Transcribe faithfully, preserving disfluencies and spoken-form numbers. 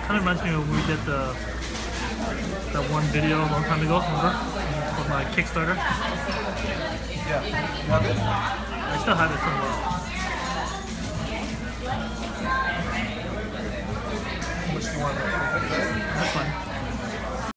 Kind of reminds me of when we did the that one video a long time ago, remember? For my Kickstarter. Yeah. You have it? I still have it somewhere. Which do you want? That's fine.